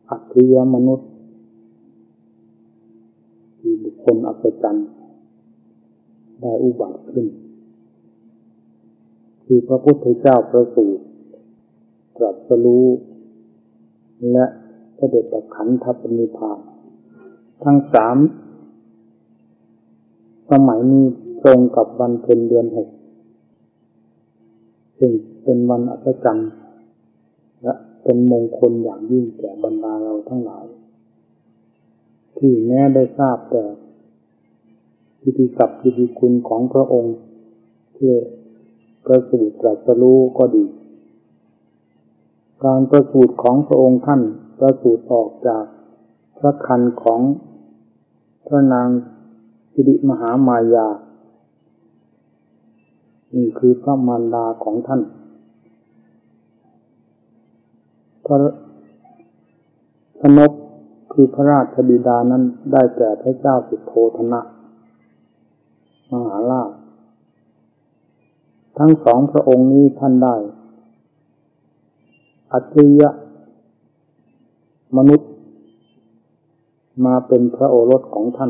อัจฉริยมนุษย์ที่บุคคลอัศจรรย์ได้อุบัติขึ้นคือพระพุทธเจ้าประสูติตรัสรู้และเสด็จดับขันธปรินิพพานทั้งสามสมัยนี้ตรงกับวันเพ็ญเดือน 6ซึ่งเป็นวันอัศจรรย์และเป็นมงคลอย่างยิ่งแก่บรรดาเราทั้งหลายที่แม้ได้ทราบแต่กิตติศัพท์กิตติคุณของพระองค์ที่ประสูติตรัสรู้ก็ดีการประสูติของพระองค์ท่านประสูติออกจากพระครรภ์ของพระนางสิริมหามายานี่คือพระมารดาของท่านพระนพคือพระราชบิดานั้นได้แก่พระเจ้าสุโธทนะมหาราชทั้งสองพระองค์นี้ท่านได้อัจฉริยมนุษย์มาเป็นพระโอรสของท่าน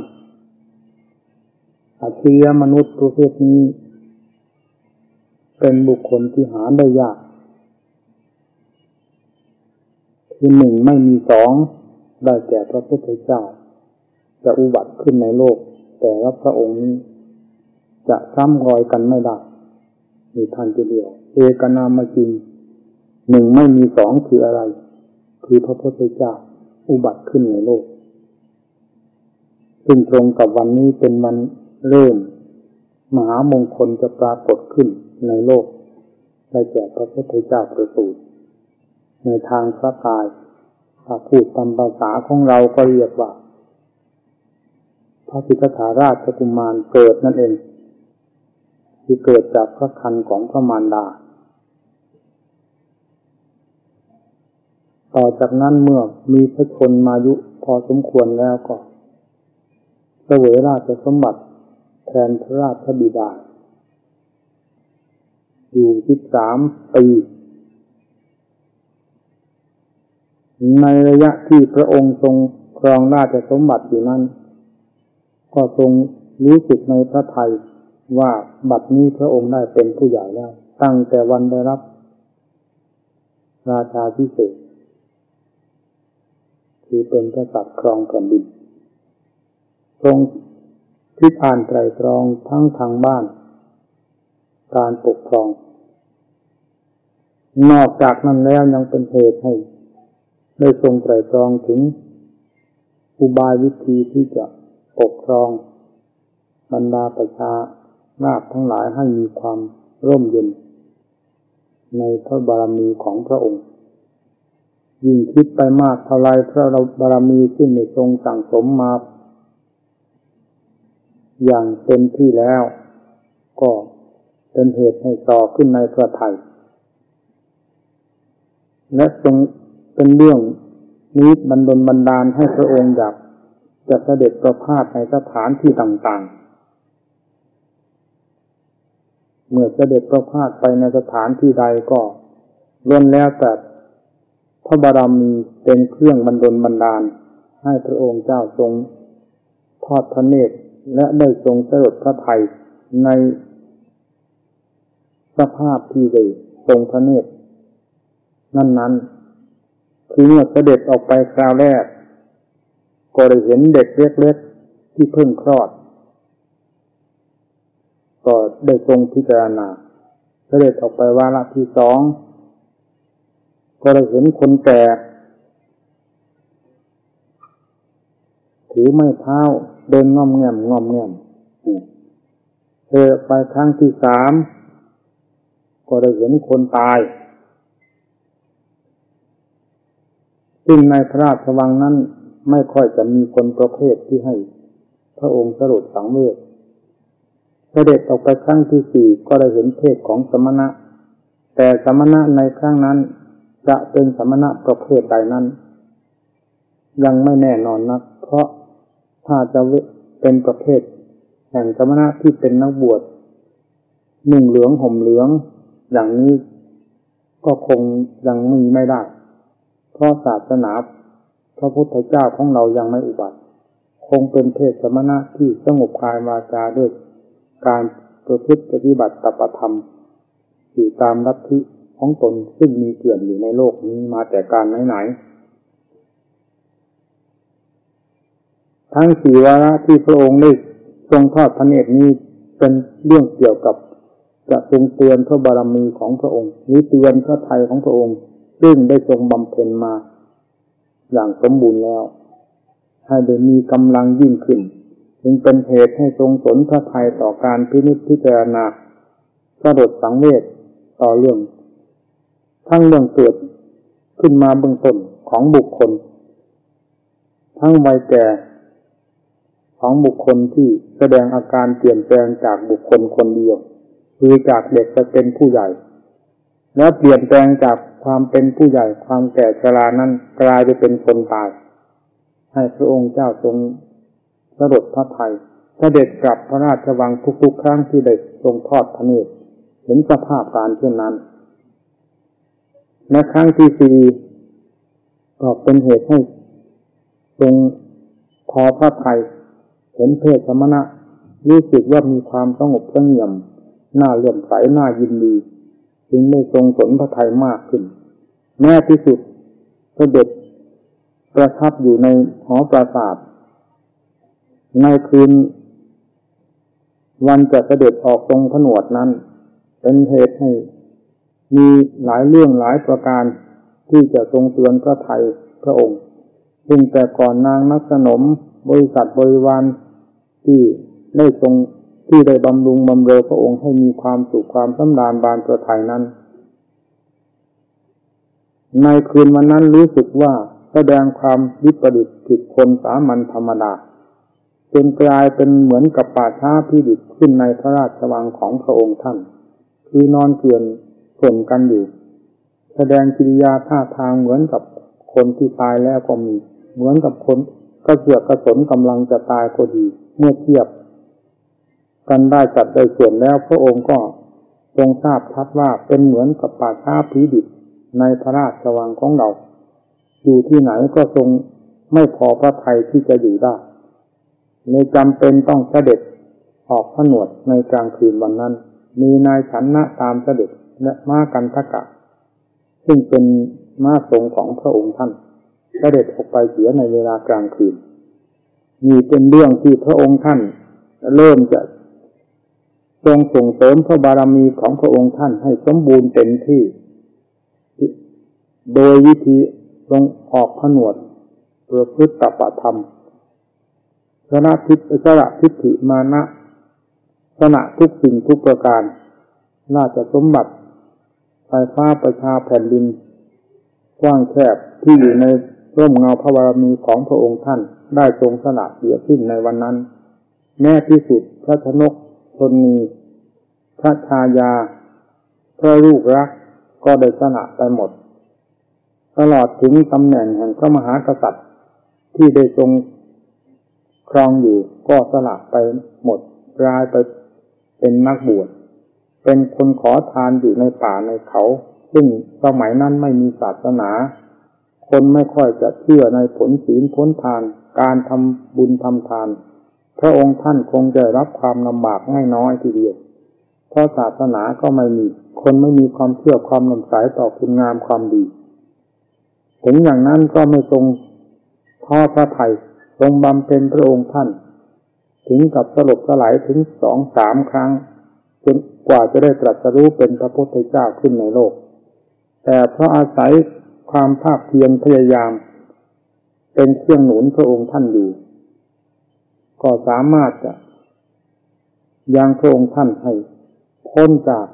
อัจฉริยมนุษย์ประเภทนี้เป็นบุคคลที่หาได้ยากคือหนึ่งไม่มีสองได้แก่พระพุทธเจ้าจะอุบัติขึ้นในโลกแต่ละพระองค์นี้จะซ้ำรอยกันไม่ได้มีท่านจะเดียวเอกนามจริงหนึ่งไม่มีสองคืออะไรคือพระพุทธเจ้าอุบัติขึ้นในโลกซึ่งตรงกับวันนี้เป็นวันเริ่มมหามงคลจะปรากฏขึ้นในโลกได้แก่พระพุทธเจ้าประสูติในทางพระกายถ้าพูดตามภาษาของเราก็เรียกว่าพระสิทธัตถราชกุมารเกิดนั่นเองที่เกิดจากพระครรภ์ของพระมารดาต่อจากนั้นเมื่อมีพระชนมายุพอสมควรแล้วก็เสวยราชสมบัติแทนพระราชบิดาอยู่13 ปีในระยะที่พระองค์ทรงครองราชสมบัติอยู่นั้นก็ทรงรู้สึกในพระทัยว่าบัดนี้พระองค์ได้เป็นผู้ใหญ่แล้วตั้งแต่วันได้รับราชาภิเษกคือเป็นกษัตริย์ครองแผ่นดินทรงคิดอ่านไตร่ตรองทั้งทางบ้านการปกครองนอกจากนั้นแล้วยังเป็นเหตุให้ได้ทรงไตร่ตรองถึงอุบายวิธีที่จะปกครองบรรดาประชาราษฎรทั้งหลายให้มีความร่มเย็นในพระบารมีของพระองค์ยิ่งคิดไปมากเท่าไรพระบารมีซึ่งได้ทรงสั่งสมมาอย่างเต็มที่แล้วก็เป็นเหตุให้ต่อขึ้นในพระทัยและทรงเป็นเรื่องนี้บันดาลให้พระองค์อยากจะเสด็จประพาสในสถานที่ต่างๆเมื่อเสด็จประพาสไปในสถานที่ใดก็ล้วนแล้วแต่พระบารมีเป็นเครื่องบันดาลให้พระองค์เจ้าทรงทอดพระเนตรและได้ทรงสลดพระทัยในสภาพที่ได้ทรงพระเนตรนั้นๆคือเมื่อเสด็จออกไปคราวแรกก็ได้เห็นเด็กเล็กๆที่เพิ่งคลอดก็ได้ทรงพิจารณาเสด็จออกไปวาระที่สองก็ได้เห็นคนแก่ถือไม้เท้าเดินง่อมแง่มเดินไปครั้งที่สามก็ได้เห็นคนตายซึ่งในพระราชวังนั้นไม่ค่อยจะมีคนประเภทที่ให้พระองค์สลดสังเวชเสด็จออกไปครั้งที่สี่ก็ได้เห็นเพศของสมณะแต่สมณะในครั้งนั้นจะเป็นสมณะประเภทใดนั้นยังไม่แน่นอนนักเพราะถ้าจะเป็นประเภทแห่งสมณะที่เป็นนักบวชนุ่งเหลืองห่มเหลืองอย่างนี้ก็คงยังมีไม่ได้เพราะศาสนาพระพุทธเจ้าของเรายังไม่อุบัติคงเป็นเพศสมณะที่สงบกายวาจาด้วยการประพฤติปฏิบัติตปธรรมอยู่ตามลัทธิของตนซึ่งมีเกลื่อนอยู่ในโลกนี้มาแต่การไหนๆทั้งสี่วาระที่พระองค์ได้ทรงทอดพระเนตรนี้เป็นเรื่องเกี่ยวกับจะทรงเตือนพระบารมีของพระองค์หรือเตือนพระทัยของพระองค์ซึ่งได้ทรงบำเพ็ญมาอย่างสมบูรณ์แล้วให้ได้มีกำลังยิ่งขึ้นจึงเป็นเหตุให้ทรงสนพระทัยต่อการพินิจพิจารณาสลดสังเวชต่อเรื่องทั้งเรื่องเกิดขึ้นมาเบื้องต้นของบุคคลทั้งวัยแก่ของบุคคลที่แสดงอาการเปลี่ยนแปลงจากบุคคลคนเดียวคือจากเด็กจะเป็นผู้ใหญ่แล้วเปลี่ยนแปลงจากความเป็นผู้ใหญ่ความแก่ชรานั้นกลายไปเป็นคนตายให้พระองค์เจ้าทรงสลดพระทัยเสด็จกลับพระราชวังทุกๆครั้งที่ได้ทรงทอดพระเนตรเห็นสภาพการเช่นนั้นในครั้งที่สี่ก็เป็นเหตุให้ทรงพอพระทัยเห็นเพศสมณะรู้สึกว่ามีความสงบเสงี่ยมน่าเลื่อมใสน่ายินดีจึงได้ทรงสนพระทัยมากขึ้นแม้ที่สุดเสด็จประทับอยู่ในหอปราสาทในคืนวันจะเสด็จออกทรงผนวดนั้นเป็นเหตุให้มีหลายเรื่องหลายประการที่จะทรงเตือนพระทัยพระองค์ซึ่งแต่ก่อนนางนักสนมบริษัทบริวารที่ได้บำรุงบำเรอพระองค์ให้มีความสุขความสำราญบานพระทัยนั้นในคืนวันนั้นรู้สึกว่าแสดงความวิปริตผิดคนสามัญธรรมดาจนกลายเป็นเหมือนกับป่าช้าพิดิษฐ์ขึ้นในพระราชวังของพระองค์ท่านคือนอนเกลื่อนฝนกันอยู่แสดงกิริยาท่าทางเหมือนกับคนที่ตายแล้วก็มีเหมือนกับคนกระเสือกกระสนกำลังจะตายก็ดีเมื่อเทียบกันได้จัดได้ส่วนแล้วพระองค์ก็ทรงทราบชัดว่าเป็นเหมือนกับป่าช้าพิดิษฐ์ในพระราชวังของเราอยู่ที่ไหนก็ทรงไม่พอพระทัยที่จะอยู่ได้เลยจำเป็นต้องเสด็จออกผนวดในกลางคืนวันนั้นมีนายฉันนะตามเสด็จและม้ากันทกะซึ่งเป็นม้าทรงของพระองค์ท่านเสด็จออกไปเสียในเวลากลางคืนนี่เป็นเรื่องที่พระองค์ท่านเริ่มจะทรงส่งเสริมพระบารมีของพระองค์ท่านให้สมบูรณ์เต็มที่โดยวิธีทรงออกผนวดประพฤติตปธรรมสละทิฏฐิมานะสละทุกสิ่งทุกประการราชสมบัติไฟฟ้าประชาแผ่นดินกว้างแคบที่อยู่ในร่มเงาพระบารมีของพระองค์ท่านได้ทรงสละเสียสิ้นในวันนั้นแม้ที่สุดพระชนกชนีพระชายาพระลูกรักก็ได้สละไปหมดตลอดถึงตำแหน่งแห่งพระมหากษัตริย์ที่ได้ทรงครองอยู่ก็สละไปหมดกลายไปเป็นนักบวชเป็นคนขอทานอยู่ในป่าในเขาซึ่งสมัยนั้นไม่มีศาสนาคนไม่ค่อยจะเชื่อในผลศีลผลทานการทำบุญทำทานพระองค์ท่านคงจะรับความลำบากไม่น้อยทีเดียวเพราะศาสนาก็ไม่มีคนไม่มีความเชื่อความเลื่อมใสต่อคุณงามความดีถึงอย่างนั้นก็ไม่ทรงท้อพระทัยทรงบำเพ็ญพระองค์ท่านถึงกับสลบสลายถึง 2-3 ครั้งจนกว่าจะได้ตรัสรู้เป็นพระพุทธเจ้าขึ้นในโลกแต่เพราะอาศัยความภาคเพียรพยายามเป็นเครื่องหนุนพระองค์ท่านอยู่ก็สามารถจะยังพระองค์ท่านให้พ้นจาก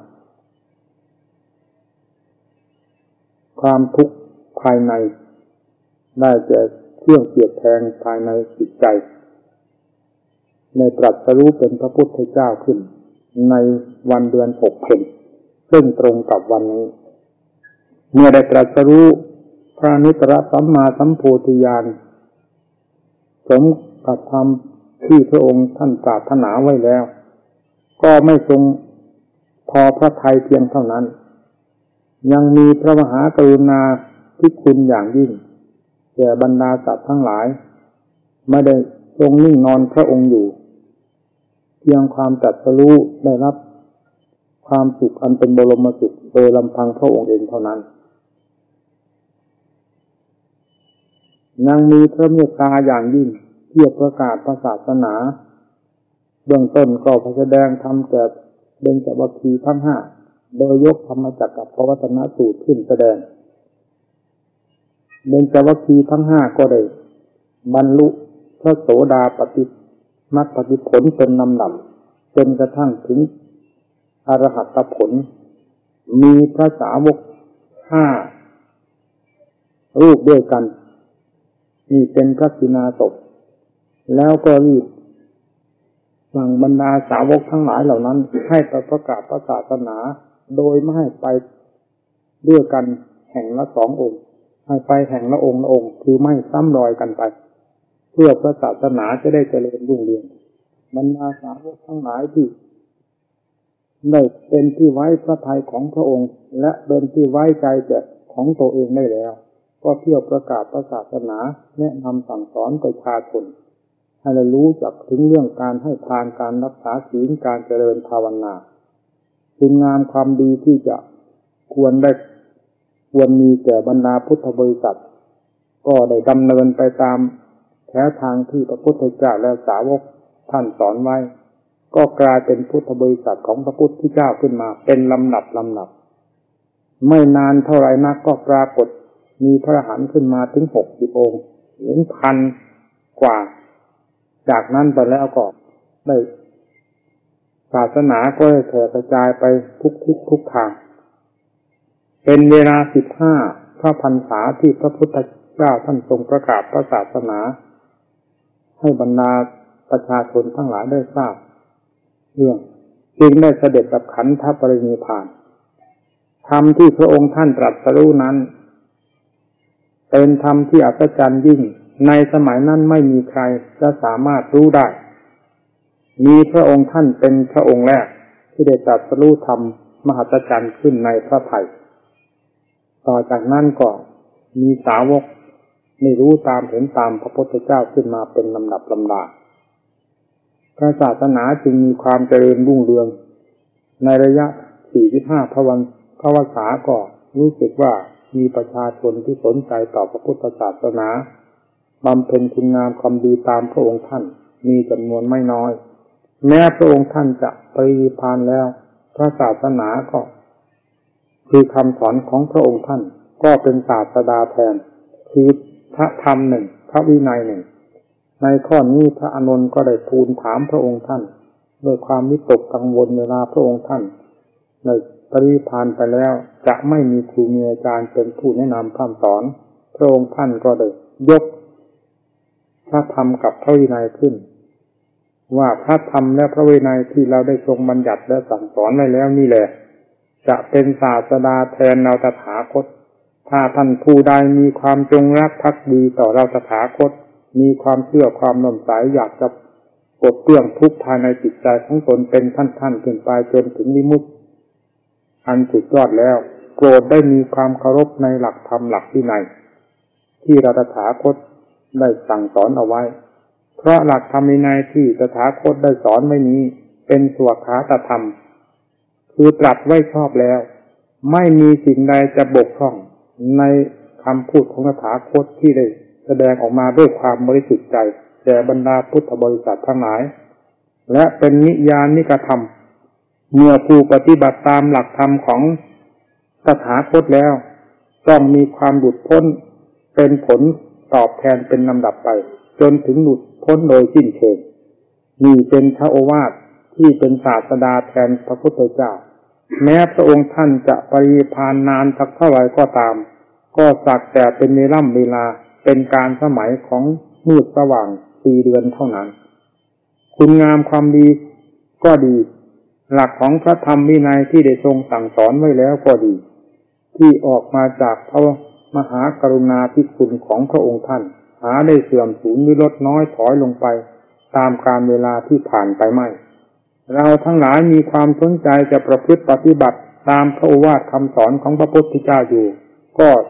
ความทุกข์ภายในได้แก่เครื่องเสียดแทงภายในจิตใจในตรัสรู้เป็นพระพุทธเจ้าขึ้นในวันเดือน6 เพ็ญซึ่งตรงกับวันนี้เมื่อได้ตรัสรู้พระนิตรสัมมาสัมโพธิญาณสมกับธรรมที่พระองค์ท่านปรารถนาไว้แล้วก็ไม่ทรงพอพระทัยเพียงเท่านั้นยังมีพระมหากรุณาธิคุณอย่างยิ่งแก่บรรดาสัตว์ทั้งหลายไม่ได้ทรงนิ่งนอนพระองค์อยู่เพียงความตรัสรู้ได้รับความสุขอันเป็นบรมสุขโดยลำพังพระองค์เองเท่านั้นยังมีพระเมตตาอย่างยิ่งเพื่อประกาศศาสนาเบื้องต้นก็แสดงธรรมแก่เบญจวัคคีย์ทั้งห้าโดยยกธรรมจักรกับปวัตตนสูตรขึ้นแสดงเบญจวัคคีย์ทั้งห้าก็ได้บรรลุพระโสดาปัตติมรรคผลเป็นลำดับจนกระทั่งถึงอรหัตผลมีพระสาวกห้ารูปด้วยกันนี่เป็นพระกิณาสพแล้วก็รีบสั่งบรรดาสาวกทั้งหลายเหล่านั้นให้ประกาศศาสนาโดยไม่ให้ไปด้วยกันแห่งละสององค์ให้ไปแห่งละองค์ละองค์คือไม่ซ้ำรอยกันไปเพื่อพระศาสนาจะได้เจริญรุ่งเรืองบรรดาสาวกทั้งหลายที่ได้เป็นที่ไว้พระทัยของพระองค์และเป็นที่ไว้ใจแต่ของตัวเองได้แล้วก็เที่ยวประกาศศาสนาแนะนำสั่งสอนประชาชนให้ได้รู้จักถึงเรื่องการให้ทานการรักษาศีลการเจริญภาวนาคุณงามความดีที่จะควรมีแก่บรรดาพุทธบริษัทก็ได้ดำเนินไปตามแถวทางที่พระพุทธเจ้าและสาวกท่านสอนไว้ก็กลายเป็นพุทธบริษัทของพระพุทธเจ้าขึ้นมาเป็นลำดับไม่นานเท่าไรนักก็ปรากฏมีพระอรหันต์ขึ้นมาถึง60 องค์ถึง1,000 กว่าจากนั้นไปแล้วก็ได้ศาสนาก็ได้แผ่กระจายไปทุกทางเป็นเวลา15 พระพรรษาที่พระพุทธเจ้าท่านทรงประกาศพระศาสนาให้บรรดาประชาชนทั้งหลายได้ทราบเรื่องจึงได้เสด็จดับขันธปรินิพพานธรรมที่พระองค์ท่านตรัสรู้นั้นเป็นธรรมที่อัศจรรย์ยิ่งในสมัยนั้นไม่มีใครจะสามารถรู้ได้มีพระองค์ท่านเป็นพระองค์แรกที่ได้ตรัสรู้ธรรมมหัศจรรย์ขึ้นในพระทัยต่อจากนั้นก็มีสาวกไม่รู้ตามเห็นตามพระพุทธเจ้าขึ้นมาเป็นลำดับลำดาพระศาสนาจึงมีความเจริญรุ่งเรืองในระยะ 45 พระวรรษาก็รู้สึกว่ามีประชาชนที่สนใจต่อพระพุทธศาสนาบำเพ็ญคุณงามความดีตามพระองค์ท่านมีจำนวนไม่น้อยแม้พระองค์ท่านจะปรินิพพานแล้วพระศาสนาก็คือคำสอนของพระองค์ท่านก็เป็นศาสดาแทนคือพระธรรมหนึ่งพระวินัยหนึ่งในข้อนี้พระอานนท์ก็ได้ทูลถามพระองค์ท่านด้วยความวิตกกังวลเวลาพระองค์ท่านในปรินิพพานไปแล้วจะไม่มีครูมีอาจารย์เป็นผู้แนะนำคำสอนพระองค์ท่านก็ได้ยกพระธรรมกับพระวินัยขึ้นว่าพระธรรมและพระวินัยที่เราได้ทรงบัญญัติและสั่งสอนไว้แล้วนี่แหละจะเป็นศาสดาแทนเราตถาคตถ้าท่านผู้ใดมีความจงรักภักดีต่อเราตถาคตมีความเชื่อความเลื่อมใสอยากจะปลดเปลื้องทุกข์ภายในจิตใจของตนเป็นขั้นขึ้นไปจนถึงวิมุตติอันสุดยอดแล้วโปรดได้มีความเคารพในหลักธรรมหลักวินัยที่เราตถาคตได้สั่งสอนเอาไว้เพราะหลักธรรมวินัยที่ตถาคตได้สอนไว้นี้เป็นสวขาตธรรมคือตรัสไว้ชอบแล้วไม่มีสิ่งใดจะบกพร่องในคำพูดของตถาคตที่ได้แสดงออกมาด้วยความบริสุทธิ์ใจแก่บรรดาพุทธบริษัททั้งหลายและเป็นนิยานิกธรรมเมื่อผู้ปฏิบัติตามหลักธรรมของตถาคตแล้วต้องมีความหลุดพ้นเป็นผลตอบแทนเป็นลำดับไปจนถึงหลุดพ้นโดยสิ้นเชิงนี่เป็นพระโอวาทที่เป็นศาสดาแทนพระพุทธเจ้าแม้พระองค์ท่านจะปรินิพพานนานสักเท่าไหร่ก็ตามก็สักแต่เป็นเวลาเป็นการสมัยของมืดสว่าง4 เดือนเท่านั้นคุณงามความดีก็ดีหลักของพระธรรมวินัยที่ได้ทรงสั่งสอนไว้แล้วก็ดีที่ออกมาจากพระมหากรุณาธิคุณของพระองค์ท่านหาได้เสื่อมสูญหรือลดน้อยถอยลงไปตามกาลเวลาที่ผ่านไปไม่เราทั้งหลายมีความสนใจจะประพฤติปฏิบัติตามพระโอวาทคำสอนของพระพุทธเจ้าอยู่ก็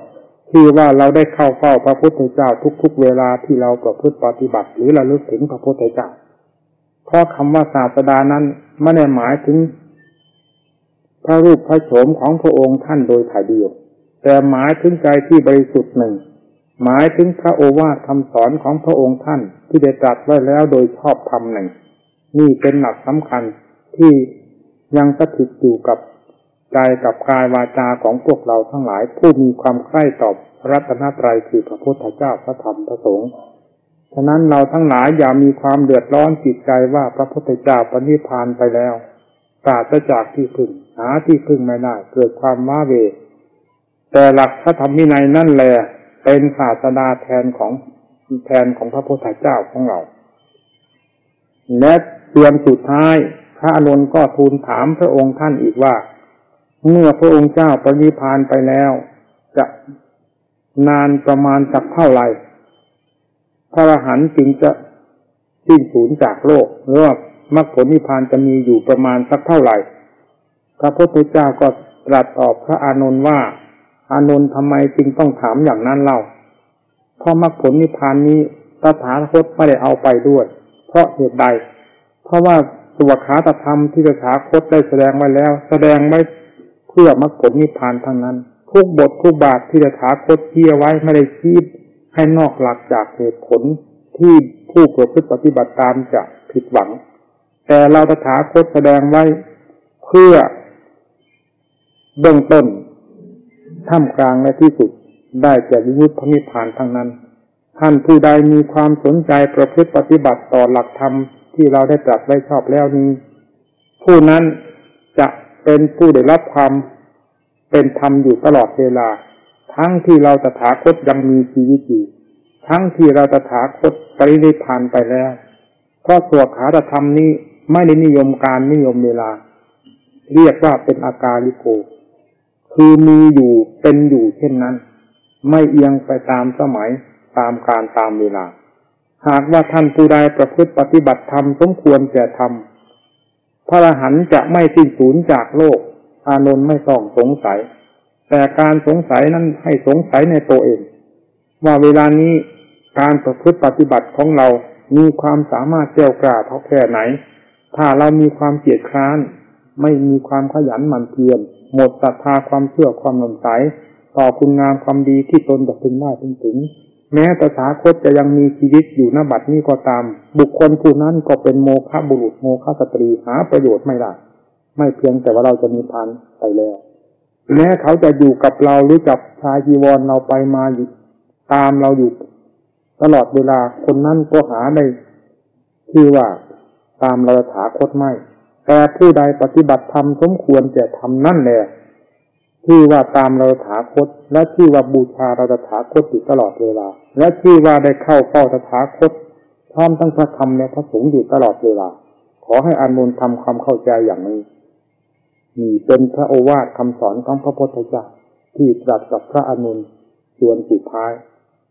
ที่ว่าเราได้เข้าเฝ้าพระพุทธเจ้าทุกๆเวลาที่เราประพฤติปฏิบัติหรือระลึกถึงพระพุทธเจ้าเพราะคำว่าศาสดานั้นไม่ได้หมายถึงพระรูปพระโฉมของพระองค์ท่านโดยถ่ายเดียวแต่หมายถึงใจที่บริสุทธิ์หนึ่งหมายถึงพระโอวาทคำสอนของพระองค์ท่านที่ได้ตรัสไว้แล้วโดยชอบธรรมหนึ่งนี่เป็นหลักสำคัญที่ยังสถิตอยู่กับใจกับกายวาจาของพวกเราทั้งหลายผู้มีความใคร่ต่อพระรัตนตรัยคือพระพุทธเจ้าพระธรรมพระสงฆ์ฉะนั้นเราทั้งหลายอย่ามีความเดือดร้อนจิตใจว่าพระพุทธเจ้าปรินิพพานไปแล้วปราศจากที่พึ่งหาที่พึ่งไม่ได้เกิดความว้าเหวแต่หลักพระธรรมวินัยนั่นแหละเป็นศาสดาแทนของพระพุทธเจ้าของเราและส่วนสุดท้ายพระอานนท์ก็ทูลถามพระองค์ท่านอีกว่าเมื่อพระองค์เจ้าปรินิพพานไปแล้วจะนานประมาณสักเท่าไหร่พระอรหันต์จึงจะสิ้นสูญจากโลกหรือว่ามรรคผลนิพพานจะมีอยู่ประมาณสักเท่าไหร่พระพุทธเจ้าก็ตรัสตอบพระอานนท์ว่าอานนท์ทำไมจึงต้องถามอย่างนั้นเล่าเพราะมรรคผลนิพพานนี้ตถาคตไม่ได้เอาไปด้วยเพราะเหตุใดเพราะว่าสวขาตธรรมที่ตถาคตได้แสดงไว้แล้วแสดงไว้เพื่อมรรคผลนิพพานทั้งนั้นทุกบททุกบาทที่ตถาคตชี้ไว้ไม่ได้ชี้ให้นอกหลักจากเหตุผลที่ผู้ประพฤติปฏิบัติตามจะผิดหวังแต่เราตถาคตแสดงไว้เพื่อเบื้องต้นท่ามกลางและที่สุดได้แก่วิมุตติพระนิพพานทั้งนั้นท่านผู้ใดมีความสนใจประพฤติปฏิบัติต่อหลักธรรมที่เราได้ตรัสไว้ชอบแล้วนี้ผู้นั้นจะเป็นผู้ได้รับความเป็นธรรมอยู่ตลอดเวลาทั้งที่เราตถาคตยังมีชีวิตอยู่ทั้งที่เราตถาคตปรินิพพานไปแล้วเพราะสวขาตธรรมนี้ไม่ได้นิยมการนิยมเวลาเรียกว่าเป็นอากาลิโกคือมีอยู่เป็นอยู่เช่นนั้นไม่เอียงไปตามสมัยตามกาลตามเวลาหากว่าท่านผู้ใดประพฤติปฏิบัติธรรมสมควรแก่ธรรมพระอรหันต์จะไม่สิ้นสูญจากโลกอานนท์ไม่ต้องสงสัยแต่การสงสัยนั้นให้สงสัยในตัวเองว่าเวลานี้การประพฤติปฏิบัติของเรามีความสามารถแก้วกล้าเท่าแค่ไหนถ้าเรามีความเกียจคร้านไม่มีความขยันหมั่นเพียรหมดศรัทธาความเชื่อความหลงใสต่อคุณงามความดีที่ตนจะพึงได้พึงถึงแม้ตถาคตจะยังมีชีวิตอยู่ณบัดนี้ก็ตามบุคคลผู้นั้นก็เป็นโมฆะบุรุษโมฆะสตรีหาประโยชน์ไม่ได้ไม่เพียงแต่ว่าเราจะมีพันไปแล้วแม้เขาจะอยู่กับเราหรือจับชายจีวรเราไปมาอยู่ตามเราอยู่ตลอดเวลาคนนั้นก็หาได้ที่ว่าตามเราตถาคตไม่แต่ผู้ใดปฏิบัติธรรมสมควรจะทำนั่นแหละที่ว่าตามเราตถาคตและที่ว่าบูชาเราตถาคตอยู่ตลอดเวลาและที่ว่าได้เข้าเฝ้าตถาคตพร้อมทั้งพระธรรมและพระสงฆ์อยู่ตลอดเวลาขอให้อานนท์ทำความเข้าใจอย่างนี้นี่เป็นพระโอวาทคำสอนของพระพุทธเจ้าที่ตรัสกับพระอานนท์ส่วนสุดท้าย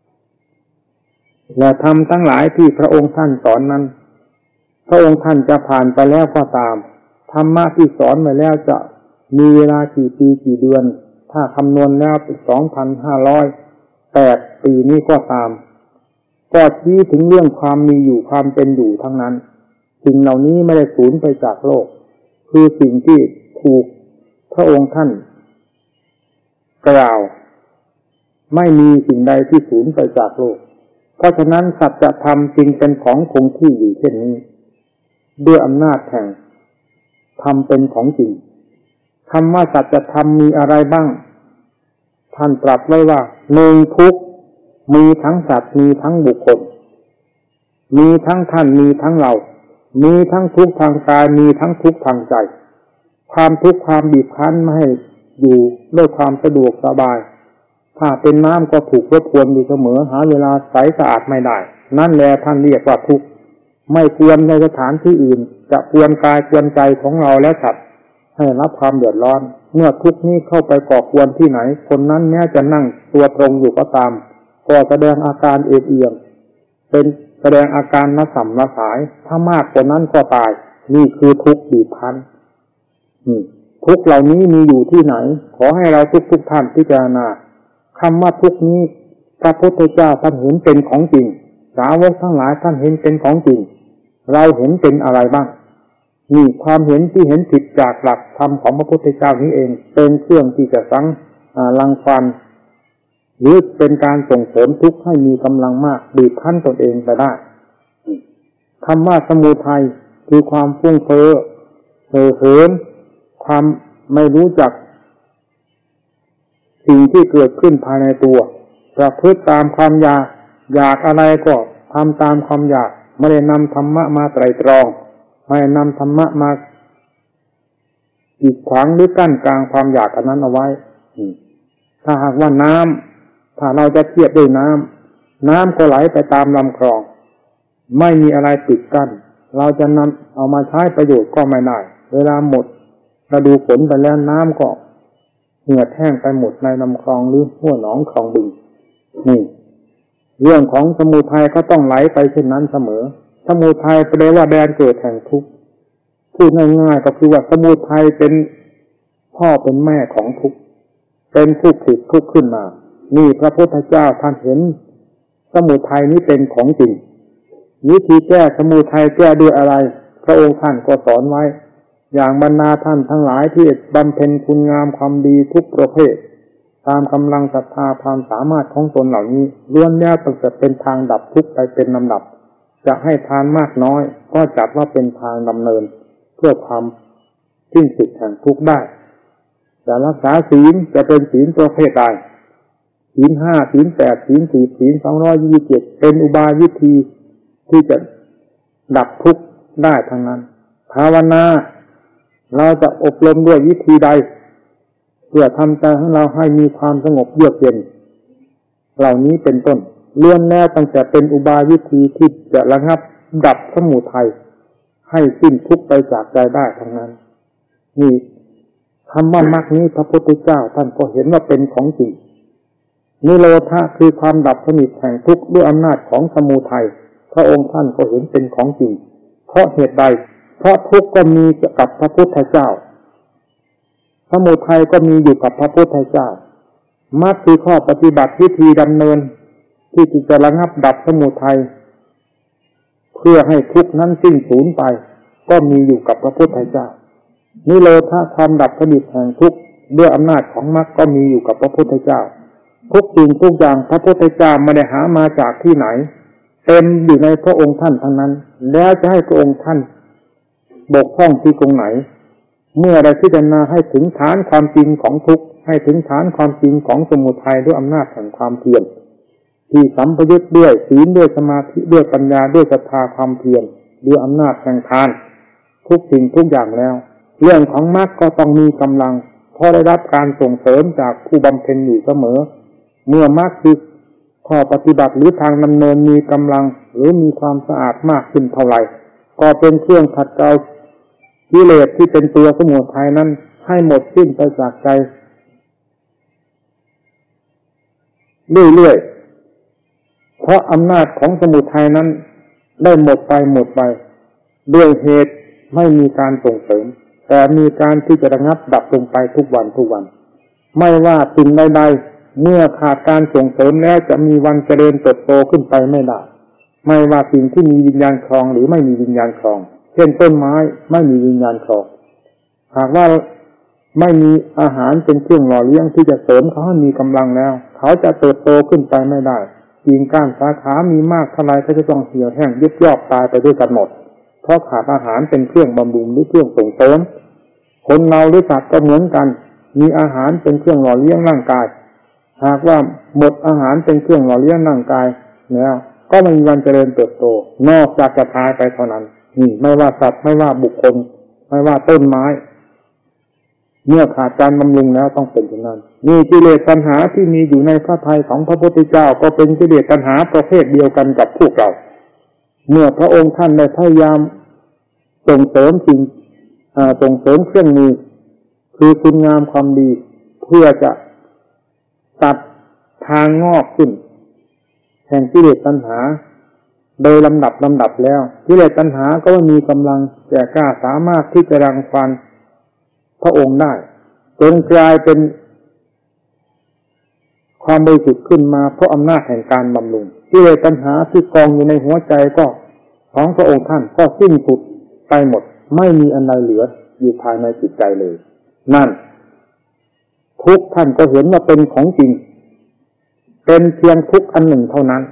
และธรรมทั้งหลายที่พระองค์ท่านสอนนั้นพระองค์ท่านจะผ่านไปแล้วก็ตามธรรมะที่สอนไปแล้วจะมีเวลากี่ปีกี่เดือนถ้าคำนวณแล้วเป็น 2,508 ปีนี้ก็ตามก็ชี้ถึงเรื่องความมีอยู่ความเป็นอยู่ทั้งนั้นสิ่งเหล่านี้ไม่ได้สูญไปจากโลกคือสิ่งที่ถูกพระองค์ท่านกล่าวไม่มีสิ่งใดที่สูญไปจากโลกเพราะฉะนั้นสัจธรรมจึงเป็นของคงที่อยู่เช่นนี้ด้วยอำนาจแห่งธรรมเป็นของจริงคำว่าสัจธรรมมีอะไรบ้างท่านตรัสไว้ว่าหนึ่งทุกข์มีทั้งสัตว์มีทั้งบุคคลมีทั้งท่านมีทั้งเรามีทั้งทุกข์ทางกายมีทั้งทุกข์ทางใจความทุกข์ความบีบคั้นไม่ให้อยู่ด้วยความสะดวกสบายถ้าเป็นน้ำก็ถูกรบกวนอยู่เสมอหาเวลาใสสะอาดไม่ได้นั่นแหละท่านเรียกว่าทุกข์ไม่ควรในสถานที่อื่นจะควรกายควรใจของเราและสัตว์ให้รับความเดือดร้อนเมื่อทุกข์นี้เข้าไปก่อกวนที่ไหนคนนั้นแม้จะนั่งตัวตรงอยู่ก็ตามก็แสดงอาการเอียงเป็นแสดงอาการละสัมละสายถ้ามากกว่านั้นก็ตายนี่คือทุกข์บีบคั้นทุกข์เหล่านี้มีอยู่ที่ไหนขอให้เราทุกท่านพิจารณาคำว่าทุกข์นี้พระพุทธเจ้าท่านเห็นเป็นของจริงสาวกทั้งหลายท่านเห็นเป็นของจริงเราเห็นเป็นอะไรบ้างนี่ความเห็นที่เห็นผิดจากหลักธรรมของพระพุทธเจ้านี้เองเป็นเครื่องที่จะรังควานหรือเป็นการส่งเสริมทุกข์ให้มีกำลังมากบีบคั้นตนเองไปได้คำว่าสมุทัยคือความฟุ้งเฟ้อเห่อเหิมความไม่รู้จักสิ่งที่เกิดขึ้นภายในตัวประพฤติตามความอยากอะไรก็ทำตามความอยากไม่ได้นำธรรมะมาไตร่ตรองไม่ได้นำธรรมะมากีดขวางหรือกั้นกลางความอยากอันนั้นเอาไว้ถ้าหากว่าน้ำถ้าเราจะเทียบด้วยน้ำก็ไหลไปตามลำคลองไม่มีอะไรปิดกั้นเราจะนำเอามาใช้ประโยชน์ก็ไม่ได้เวลาหมดฤดูฝนไปแล้วน้ำก็เหือดแห้งไปหมดในลำคลองหรือห้วยหนองคลองบึงนี่เรื่องของสมุทัยก็ต้องไหลไปเช่นนั้นเสมอสมุทัยแปลว่าแดนเกิดแห่งทุกข์พูดง่ายๆก็คือว่าสมุทัยเป็นพ่อเป็นแม่ของทุกข์เป็นผู้ผลิตทุกข์ขึ้นมานี่พระพุทธเจ้าท่านเห็นสมุทัยนี้เป็นของจริงวิธีแก้สมุทัยแก้ด้วยอะไรพระองค์ท่านก็สอนไว้อย่างบรรดาท่านทั้งหลายที่บำเพ็ญคุณงามความดีทุกประเภทตามกำลังศรัทธาความสามารถของตนเหล่านี้ล้วนแล้วตั้งแต่เป็นทางดับทุกข์ไปเป็นลำดับจะให้ทานมากน้อยก็จัดว่าเป็นทางดำเนินเพื่อความสิ้นสุดแห่งทุกข์ได้จะรักษาศีลจะเป็นศีลประเภทใดศีล 5 ศีล 8 ศีล 4 ศีล 227เป็นอุบายวิธีที่จะดับทุกข์ได้ทั้งนั้นภาวนาเราจะอบรมด้วยวิธีใดเพื่อทำใจของเราให้มีความสงบเยือกเย็นเหล่านี้เป็นต้นล้วนแล้วตั้งแต่เป็นอุบายวิธีที่จะระงับดับสมุทัยให้สิ้นทุกข์ไปจากใจได้ทั้งนั้นนี่คำว่ามรรคนี้พระพุทธเจ้าท่านก็เห็นว่าเป็นของจริงนิโรธะคือความดับสนิทแห่งทุกข์ด้วยอำนาจของสมุทัยพระองค์ท่านก็เห็นเป็นของจริงเพราะเหตุใดเพราะทุกข์ก็มีกับพระพุทธเจ้าสมุทัยก็มีอยู่กับพระพุทธเจ้ามรรคคือข้อปฏิบัติวิธีดำเนินที่จะระงับดับสมุทัยเพื่อให้ทุกข์นั้นสิ้นสูญไปก็มีอยู่กับพระพุทธเจ้านิโรธะความดับสนิทแห่งทุกข์ด้วยอำนาจของมรรคก็มีอยู่กับพระพุทธเจ้าทุกสิ่งทุกอย่างพระพุทธเจ้าไม่ได้หามาจากที่ไหนเต็มอยู่ในพระองค์ท่านทั้งนั้นแล้วจะให้พระองค์ท่านบกพร่องที่ตรงไหนเมื่อได้พิจารณาให้ถึงฐานความจริงของทุกข์ให้ถึงฐานความจริงของสมุทัยด้วยอำนาจแห่งความเพียรที่สัมปยุตด้วยศีลด้วยสมาธิด้วยปัญญาด้วยศรัทธาความเพียรด้วยอำนาจแห่งทานทุกสิ่งทุกอย่างแล้วเรื่องของมรรคก็ต้องมีกำลังเพราะได้รับการส่งเสริมจากผู้บำเพ็ญอยู่เสมอเมื่อมรรคคือข้อปฏิบัติหรือทางดำเนินมีกำลังหรือมีความสะอาดมากขึ้นเท่าไหร่ก็เป็นเครื่องขัดเกลากิเลสที่เป็นตัวสมุทัยนั้นให้หมดสิ้นไปจากใจเรื่อยๆเพราะอำนาจของสมุทัยนั้นได้หมดไปด้วยเหตุไม่มีการส่งเสริมแต่มีการที่จะระงับดับลงไปทุกวันไม่ว่าสิ่งใดๆเมื่อขาดการส่งเสริมแล้วจะมีวันเจริญเติบโตขึ้นไปไม่ได้ไม่ว่าสิ่งที่มีวิญญาณครองหรือไม่มีวิญญาณครองเช่นต้นไม้ไม่มีวิญญาณครองหากว่าไม่มีอาหารเป็นเครื่องหล่อเลี้ยงที่จะเสริมเขาให้มีกำลังแล้วเขาจะเติบโตขึ้นไปไม่ได้กิ่งก้านสาขามีมากเท่าไรก็จะต้องเหี่ยวแห้งยุบย่อตายไปด้วยกันหมดเพราะขาดอาหารเป็นเครื่องบำรุงหรือเครื่องส่งเสริมคนเราหรือสัตว์ก็เหมือนกันมีอาหารเป็นเครื่องหล่อเลี้ยงร่างกายหากว่าหมดอาหารเป็นเครื่องหล่อเลี้ยงร่างกายแล้วก็ไม่มีวันเจริญเติบโตนอกจากจะตายไปเท่านั้นนี่ไม่ว่าสัตว์ไม่ว่าบุคคลไม่ว่าต้นไม้เมื่อขาดการบำรุงแล้วต้องเป็นเช่นนั้นนี่กิเลสตัณหาที่มีอยู่ในพระทัยของพระพุทธเจ้าก็เป็นกิเลสตัณหาประเภทเดียวกันกับพวกเราเมื่อพระองค์ท่านได้พยายามส่งเสริมส่งเสริมเครื่องมือคือคุณงามความดีเพื่อจะตัดทางงอกขึ้นแห่งกิเลสตัณหาโดยลำดับแล้วกิเลสตัณหาก็มีกำลังแก่กล้าสามารถที่จะรังควานพระองค์ได้จนกลายเป็นความบริสุทธิ์ขึ้นมาเพราะอำนาจแห่งการบำรุงกิเลสตัณหาที่กองอยู่ในหัวใจก็ของพระองค์ท่านก็สิ้นสุดไปหมดไม่มีอันใดเหลืออยู่ภายในจิตใจเลยนั่นทุกท่านก็เห็นว่าเป็นของจริงเป็นเพียงทุกข์อันหนึ่งเท่านั้น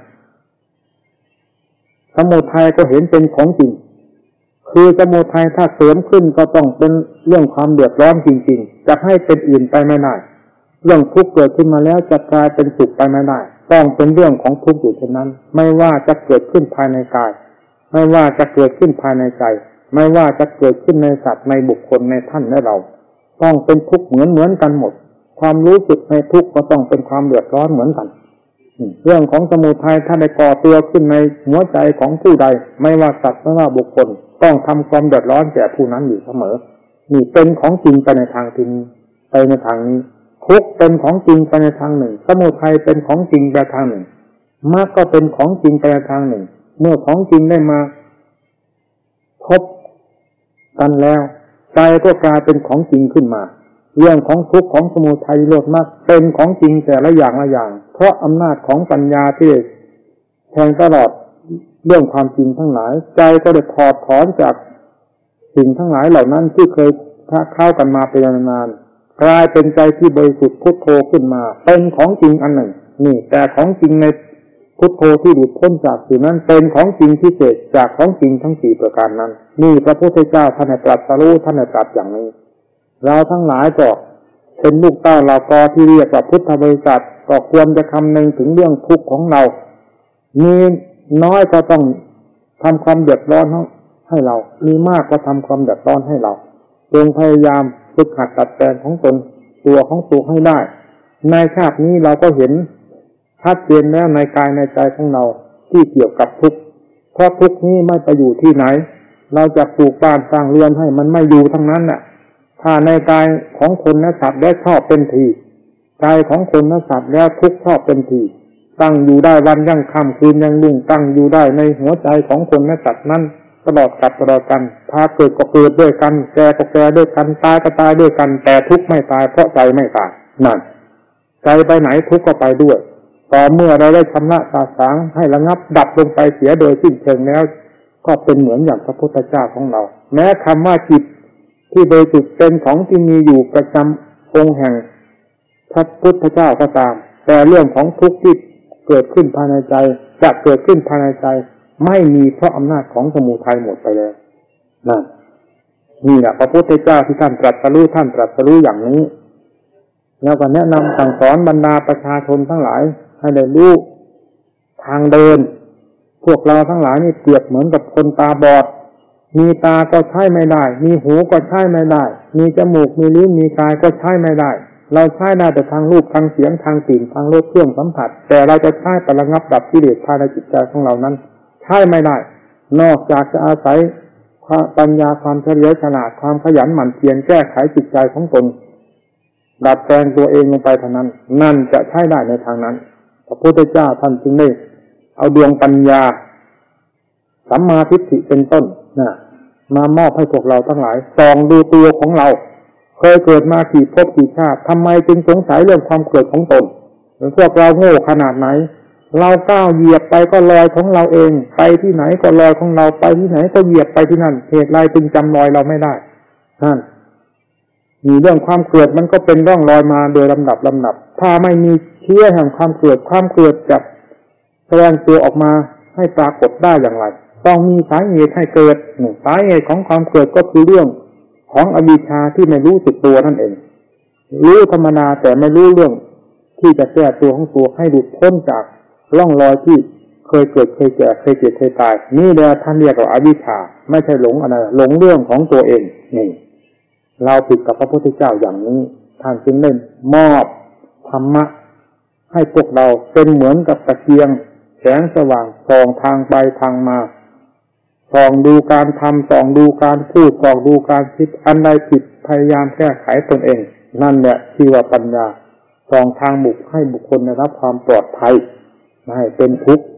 สมุทัยก็เห็นเป็นของจริงคือสมุทัยถ้าเสริมขึ้นก็ต้องเป็นเรื่องความเดือดร้อนจริงๆจะให้เป็นอื่นไปไม่ได้เรื่องทุกข์เกิดขึ้นมาแล้วจะกลายเป็นสุขไปไม่ได้ต้องเป็นเรื่องของทุกข์อยู่เท่านั้นไม่ว่าจะเกิดขึ้นภายในกายไม่ว่าจะเกิดขึ้นภายในใจไม่ว่าจะเกิดขึ้นในสัตว์ในบุคคลในท่านในเราต้องเป็นทุกข์เหมือนกันหมดความรู้สึกในทุกข์ก็ต้องเป็นความเดือดร้อนเหมือนกันเรื่องของสมุทัยถ้าได้ก่อตัวขึ้นในหัวใจของผู้ใดไม่ว่าสัตว์ไม่ว่าบุคคลต้องทำความเดือดร้อนแก่ผู้นั้นอยู่เสมอนี่เป็นของจริงไปในทางที่นี้ไปในทางนี้ทุกข์เป็นของจริงไปในทางหนึ่งสมุทัยเป็นของจริงไปทางหนึ่งมรรคก็เป็นของจริงไปในทางหนึ่งเมื่อของจริงได้มาพบกันแล้วใจก็กลายเป็นของจริงขึ้นมาเรื่องของทุกข์ของสมุทัยนิโรธมรรคเป็นของจริงแต่ละอย่างเพราะอำนาจของปัญญาที่แทงตลอดเรื่องความจริงทั้งหลายใจก็ได้ถอดถอนจากสิ่งทั้งหลายเหล่านั้นที่เคยเข้ากันมาเป็นนานกลายเป็นใจที่บริสุทธิ์พุทโธขึ้นมาเป็นของจริงอันหนึ่งนี่แต่ของจริงในพุทโธที่หลุดพ้นจากสิ่งนั้นเป็นของจริงพิเศษจากของจริงทั้งสี่ประการนั้นนี่พระพุทธเจ้าท่านได้ตรัสรู้ท่านได้ตรัสอย่างนี้เราทั้งหลายก็เป็นลูกเต้าเราก็ที่เรียกว่าพุทธบริษัทก็ควรจะคำนึงถึงเรื่องทุกข์ของเรามีน้อยก็ต้องทำความเดือดร้อนให้เรามีมากก็ทำความเดือดร้อนให้เราจงพยายามฝึกหัดตัดแต่งของตนตัวของตัวให้ได้ในชาตินี้เราก็เห็นชัดเจนแล้วในกายในใจของเราที่เกี่ยวกับทุกข์เพราะทุกข์นี้ไม่ไปอยู่ที่ไหนเราจะปลูกบ้านสร้างเรือนให้มันไม่อยู่ทั้งนั้นน่ะถ้าในกายของคนและสัตว์ได้ชอบเป็นทีกายของคนและสัตว์แล้วทุกข์ชอบเป็นทีตั้งอยู่ได้วันยังค่ำคืนยังรุ่งตั้งอยู่ได้ในหัวใจของคนและสัตว์นั้นตลอดกับตลอดกันพาเกิดก็เกิดด้วยกันแก่ก็แก่ด้วยกันตายก็ตายด้วยกันแต่ทุกข์ไม่ตายเพราะใจไม่ตายนั่นใจไปไหนทุกข์ก็ไปด้วยต่อเมื่อเราได้ชำระสาสางให้ระงับดับลงไปเสียโดยสิ้นเชิงแล้วก็เป็นเหมือนอย่างพระพุทธเจ้าของเราแม้คำว่าจิตที่บริสุทธิ์เป็นของที่มีอยู่ประจำองค์แห่งพระพุทธเจ้าก็ตามแต่เรื่องของทุกข์ที่เกิดขึ้นภายในใจจะเกิดขึ้นภายในใจไม่มีเพราะอำนาจของสมุทัยหมดไปแล้วนั่นนี่แหละพระพุทธเจ้าที่ท่านตรัสรู้อย่างนี้แล้วก็แนะนำสั่งสอนบรรดาประชาชนทั้งหลายให้ได้รู้ทางเดินพวกเราทั้งหลายนี่เปรียบเหมือนกับคนตาบอดมีตาก็ใช้ไม่ได้มีหูก็ใช้ไม่ได้มีจมูกมีลิ้นมีกายก็ใช้ไม่ได้เราใช้ได้แต่ทางรูปทางเสียงทางกลิ่นทางรสเครื่องสัมผัสแต่เราจะใช้ไประงับดับกิเลสภายในจิตใจของเรานั้นใช้ไม่ได้นอกจากจะอาศัยความปัญญาความเฉลียวฉลาดความขยันหมั่นเพียรแก้ไขจิตใจของตนดัดแปลงตัวเองลงไปเท่านั้นนั่นจะใช้ได้ในทางนั้นพระพุทธเจ้าท่านจึงได้เอาดวงปัญญาสัมมาทิฏฐิเป็นต้นมามอบให้พวกเราทั้งหลายส่องดูตัวของเราเคยเกิดมากี่ภพกี่ชาติทำไมจึงสงสัยเรื่องความเกิดของตนพวกเราโง่ขนาดไหนเราก้าวเหยียบไปก็ลอยของเราเองไปที่ไหนก็ลอยของเราไปที่ไหนก็เหยียบไปที่นั่นเหตุไรจึงจำรอยเราไม่ได้นั่นมีเรื่องความเกิดมันก็เป็นร่องรอยมาโดยลำดับถ้าไม่มีเชื้อแห่งความเกิดจะแสดงตัวออกมาให้ปรากฏได้อย่างไรต้องมีสาเหตุให้เกิดสาเหตุของความเกิดก็คือเรื่องของอวิชชาที่ไม่รู้สึกตัวนั่นเองรู้ธรรมดาแต่ไม่รู้เรื่องที่จะแก้ตัวของตัวให้หลุดพ้นจากร่องรอยที่เคยเกิดเคยแก่เคยเจ็บเคยตายนี่แหละท่านเรียกว่าอวิชชาไม่ใช่หลงอะไรหลงเรื่องของตัวเองนี่เราผิดกับพระพุทธเจ้าอย่างนี้ท่านจึงได้มอบธรรมะให้พวกเราเป็นเหมือนกับตะเกียงแสงสว่างส่องทางไปทางมาส่องดูการทำส่องดูการพูดส่องดูการคิดอันใดผิดพยายามแก้ไขตนเองนั่นแหละที่ว่าปัญญาส่องทางบุคให้บุคคลได้รับความปลอดภัยไม่ให้เป็นทุกข์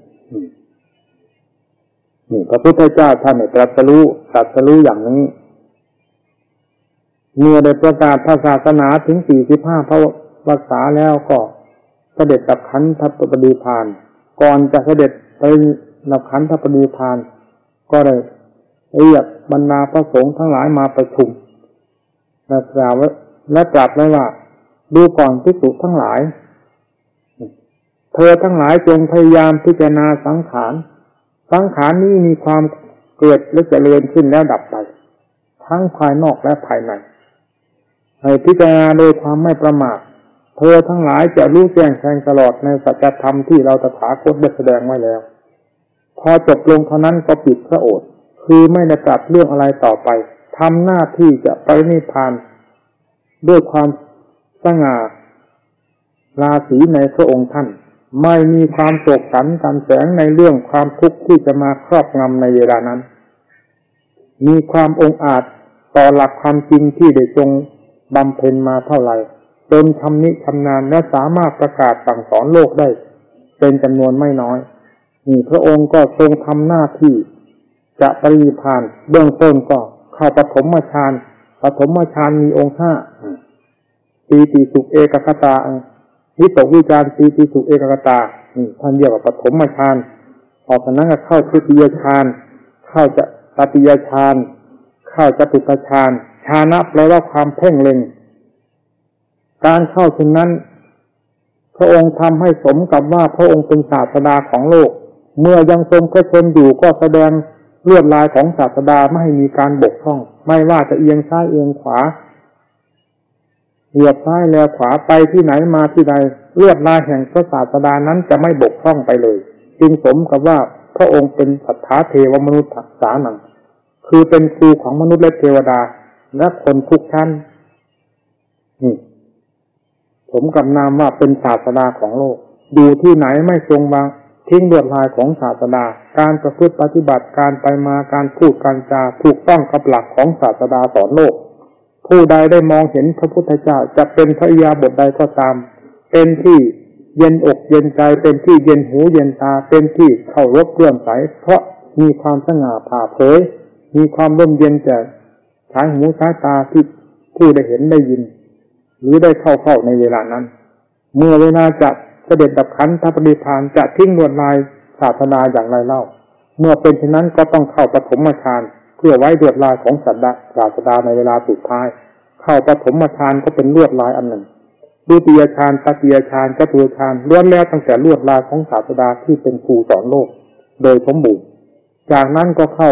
นี่พระพุทธเจ้าท่านตรัสรู้อย่างนี้เมื่อได้ประกาศศาสนาถึง45 พรรษาแล้วก็เสด็จดับขันธปรินิพพานก่อนจะเสด็จไปดับขันธปรินิพพานก็ได้เรียกบรรดาพระสงฆ์ทั้งหลายมาประชุมและกล่าวไว้ว่าดูก่อนภิกษุทั้งหลายเธอทั้งหลายจงพยายามพิจารณาสังขารนี้มีความเกิดและเจริญขึ้นแล้วดับไปทั้งภายนอกและภายในให้พิจารณาโดยความไม่ประมาทเธอทั้งหลายจะรู้แจ้งแทงตลอดในสัจธรรมที่เราตถาคตได้แสดงไว้แล้วพอจบลงเท่านั้นก็ปิดพระโอษฐ์คือไม่ได้ตรัสเรื่องอะไรต่อไปทำหน้าที่จะปรินิพพานด้วยความสง่าราศีในพระองค์ท่านไม่มีความโศกสันกันแสงในเรื่องความทุกข์ที่จะมาครอบงำในเวลานั้นมีความองอาจต่อหลักความจริงที่ได้ทรงบำเพ็ญมาเท่าไหร่จนชำนิชำนาญและสามารถประกาศสั่งสอนโลกได้เป็นจำนวนไม่น้อยนี่พระองค์ก็ทรงทำหน้าที่จะปรินิพพานเบื้องต้นก็เข้าปฐมฌานมีองค์5ปีติสุขเอกคตาวิตกวิจารปีติสุขเอกคตาท่านเรียกว่าปฐมฌานออกจากนั้นก็เข้าทุติยฌานเข้าจะตติยฌานเข้าจตุตฌานฌานะแปลว่าความเพ่งเล็งการเข้าถึงนั้นพระองค์ทำให้สมกับว่าพระองค์เป็นศาสดาของโลกเมื่อยังทรงพระชนอยู่ก็แสดงลวดลายของศาสดาไม่ให้มีการบกพร่องไม่ว่าจะเอียงซ้ายเอียงขวาเหยียบซ้ายแลขวาไปที่ไหนมาที่ใดลวดลายแห่งพระศาสดานั้นจะไม่บกพร่องไปเลยจึงสมกับว่าพระองค์เป็นสัทธาเทวมนุษย์สานังคือเป็นครูของมนุษย์และเทวดาและคนทุกชั้นสมกับนามว่าเป็นศาสดาของโลกดูที่ไหนไม่ทรงวางทิ้งลวดลายของศาสดาการประพฤติปฏิบัติการไปมาการพูดการจาถูกต้องกับหลักของศาสดาสอนโลกผู้ใดได้มองเห็นพระพุทธเจ้าจะเป็นพระอิริยาบถใดก็ตามเป็นที่เย็นอกเย็นใจเป็นที่เย็นหูเย็นตาเป็นที่เข้ารบเลื่อมใสเพราะมีความสง่าผ่าเผยมีความร่มเย็นแก่สายหูสายตาที่ผู้ได้เห็นได้ยินหรือได้เข้าในเวลานั้นเมื่อเวลาจะเสด็จดับขันธปรินิพพานจะทิ้งลวดลายศาสดาอย่างไรเล่าเมื่อเป็นเช่นนั้นก็ต้องเข้าปฐมฌานเพื่อไว้ลวดลายของศาสดาในเวลาสุดท้ายเข้าปฐมฌานก็เป็นลวดลายอันหนึ่งดุติยฌานตติยฌานจตุตฌานล้วนแล้วตั้งแต่ลวดลายของศาสดาที่เป็นครูสอนโลกโดยสมบูรณ์จากนั้นก็เข้า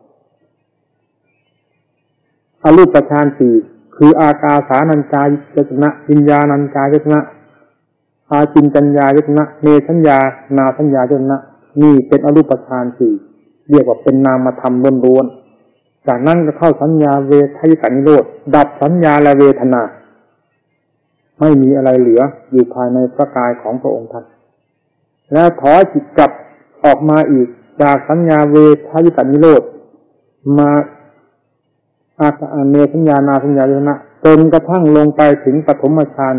อรูปฌาน4คืออากาสานัญจายตนะวิญญาณัญจายตนะอาจินจัญญายตนะเนสัญญานาสัญญายตนะนี่เป็นอรูปฌาน4เรียกว่าเป็นนามธรรมล้วนๆจากนั้นก็เข้าสัญญาเวทายตานิโรธดับสัญญาและเวทนาไม่มีอะไรเหลืออยู่ภายในพระกายของพระองค์ท่านแล้วถอยจิตกลับออกมาอีกจากสัญญาเวทายตานิโรธมาเนสัญญานาสัญญายตนะจนกระทั่งลงไปถึงปฐมฌาน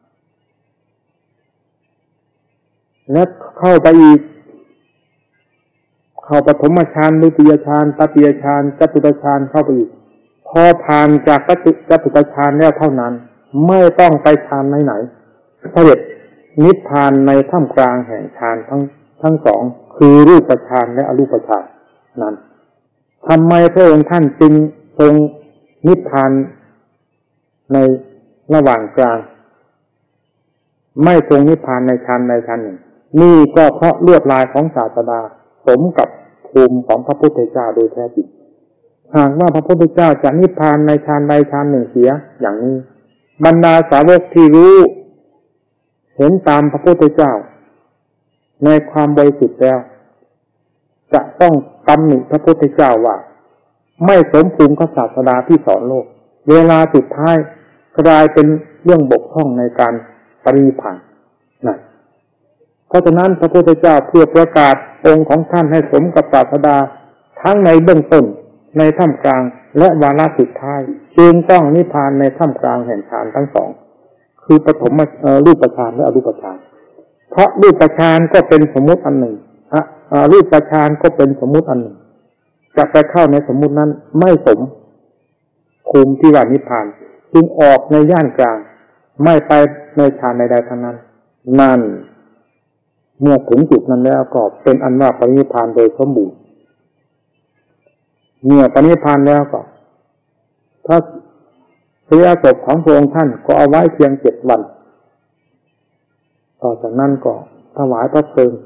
และเข้าไปอีกเข้าปฐมฌานดุติยฌานตติยฌานจตุตฌานเข้าไปอีกพอผ่านจากจตุตฌานแล้วเท่านั้นไม่ต้องไปฌานไหนเสด็จนิพพานในท่ามกลางแห่งฌานทั้งสองคือรูปฌานและอรูปฌานนั้นทำไมพระองค์ท่านจึงทรงนิพพานในระหว่างกลางไม่ทรงนิพพานในฌานใดฌานหนึ่งนี่ก็เพราะลวดลายของศาสดาสมกับภูมิของพระพุทธเจ้าโดยแท้จริงหากว่าพระพุทธเจ้าจะนิพพานในฌานใดฌานหนึ่งเสียอย่างนี้บรรดาสาวกที่รู้เห็นตามพระพุทธเจ้าในความบริสุทธิ์แล้วจะต้องตำหนิพระพุทธเจ้าว่าไม่สมภูมิกับศาสดาที่สอนโลกเวลาสุดท้ายกลายเป็นเรื่องบกพร่องในการปรินิพพานนั่นเพราะฉะนั้นพระพุทธเจ้าเพื่อประกาศองค์ของท่านให้สมกับศาสดาทั้งในเบื้องต้นในท่ามกลางและวาระสุดท้ายจึงต้องนิพพานในท่ามกลางแห่งฌานทั้งสองคือปฐมรูปฌานและอรูปฌานเพราะรูปฌานก็เป็นสมมุติอันหนึ่งรูปฌานก็เป็นสมมุติอันหนึ่งจะไปเข้าในสมมุตินั้นไม่สมภูมิที่ว่านิพพานจึงออกในย่านกลางไม่ไปในฌานใดๆทั้งนั้นนั่นเมื่อถึงจุดนั้นแล้วก็เป็นอันว่าปรินิพพานโดยสมบูรณ์เมื่อปรินิพพานแล้วก็ถ้าพระศพของพระองค์ท่านก็เอาไว้เพียง7 วันต่อจากนั้นก็ถวายพระเพลิง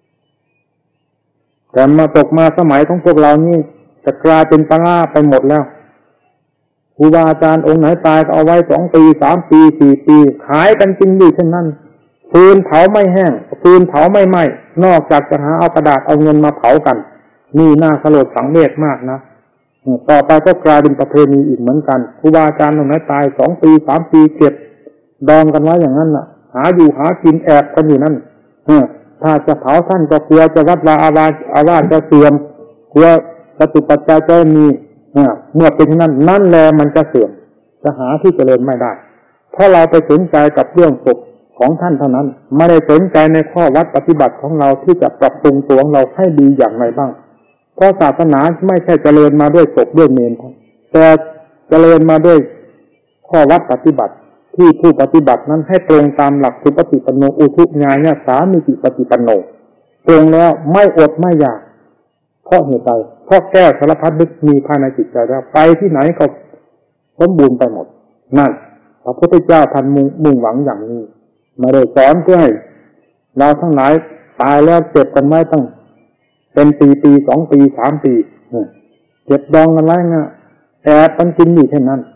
แต่มาตกมาสมัยของพวกเรานี่จะกลายเป็นปลาไปหมดแล้วครูบาอาจารย์องค์ไหนตายก็เอาไว้2 ปี3 ปี4 ปีขายกันจริงดิเช่นนั้นฟืนเผาไม่แห้งฟืนเผาไม่ไหม้นอกจากจะหาเอากระดาษเอาเงินมาเผากันนี่น่าสลดสังเวชมากนะต่อไปก็กลายเป็นประเพณีอีกเหมือนกันครูบาอาจารย์องค์ไหนตาย2 ปี3 ปีเก็บดองกันไว้อย่างนั้นน่ะหาอยู่หากินแอบกันอยู่นั่นถ้าจะเผาท่านก็กลัวจะวัดวาอาวาสจะเสื่อมกลัวสติปัจจัยจะมีเมื่อเป็นนั่นแลมันจะเสื่อมจะหาที่เจริญไม่ได้เพราะเราไปสนใจกับเรื่องศพของท่านเท่านั้นไม่ได้สนใจในข้อวัดปฏิบัติของเราที่จะปรับปรุงตัวของเราให้ดีอย่างไรบ้างเพราะศาสนาไม่ใช่เจริญมาด้วยศพด้วยเมนแต่เจริญมาด้วยข้อวัดปฏิบัติที่ผู้ปฏิบัตินั้นให้ตรงตามหลักสุปฏิปันโนอุทุญาณสามิจิปฏิปันโนตรงแล้วไม่อดไม่อยากเพราะเหตุใดเพราะแก้สารพัดนึกมีภายในจิตใจแล้วไปที่ไหนก็สมบูรณ์ไปหมดนั่นพระพุทธเจ้าท่านมุ่งหวังอย่างนี้ไม่ได้สอนเพื่อให้เราทั้งหลายตายแล้วเก็บกันไว้ตั้งเป็นปี2 ปี3 ปีเก็บดองกันไว้นะแอบกันกินอยู่เช่นนั้น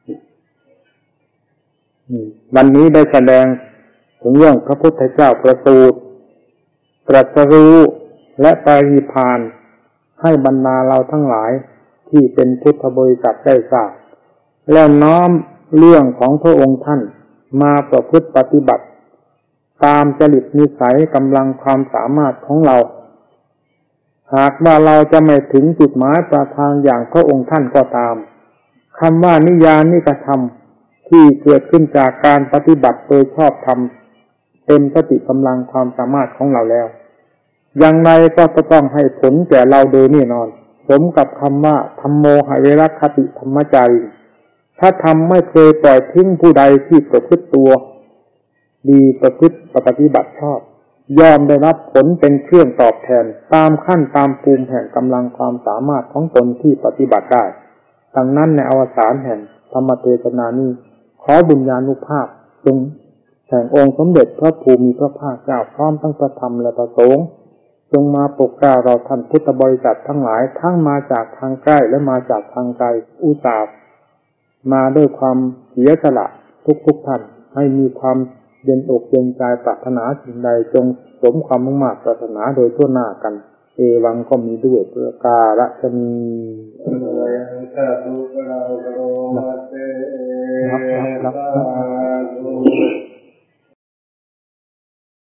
วันนี้ได้แสดงถึงเรื่องพระพุทธเจ้าประสูติตรัสรู้และปรินิพพานให้บรรดาเราทั้งหลายที่เป็นพุทธบริษัทได้ทราบแล้วน้อมเรื่องของพระองค์ท่านมาประพฤติปฏิบัติตามจริตนิสัยกำลังความสามารถของเราหากว่าเราจะไม่ถึงจุดหมายปลายทางอย่างพระองค์ท่านก็ตามคำว่านิยานิกธรรมที่เกิดขึ้นจากการปฏิบัติโดยชอบธรรมเต็มสติกำลังความสามารถของเราแล้วอย่างไรก็ต้องให้ผลแก่เราโดยแน่นอนสมกับคำว่าธัมโมหะเวรคติธรรมจารีถ้าทำไม่เคยปล่อยทิ้งผู้ใดที่ประพฤติตัวดีประพฤติปฏิบัติชอบยอมได้รับผลเป็นเครื่องตอบแทนตามขั้นตามภูมิแห่งกำลังความสามารถของตนที่ปฏิบัติได้ดังนั้นในอวสานแห่งธรรมเทศนานี้ขอบุญญาณุภาพจงแห่งองค์สมเด็จพระภูมิพระภาคเจ้าพร้อมทั้งพระธรรมและพระสงฆ์จงมาปกเกล้าเราท่านพุทธบริษัททั้งหลายทั้งมาจากทางใกล้และมาจากทางไกลอุตส่าห์มาด้วยความเสียสละทุกท่านให้มีความเย็นอกเย็นใจปรารถนาสิ่งใดจงสมความมุ่งมั่นปรารถนาโดยทั่วหน้ากันเอวังก็มีด้วยเพื่อกาละชนีรับ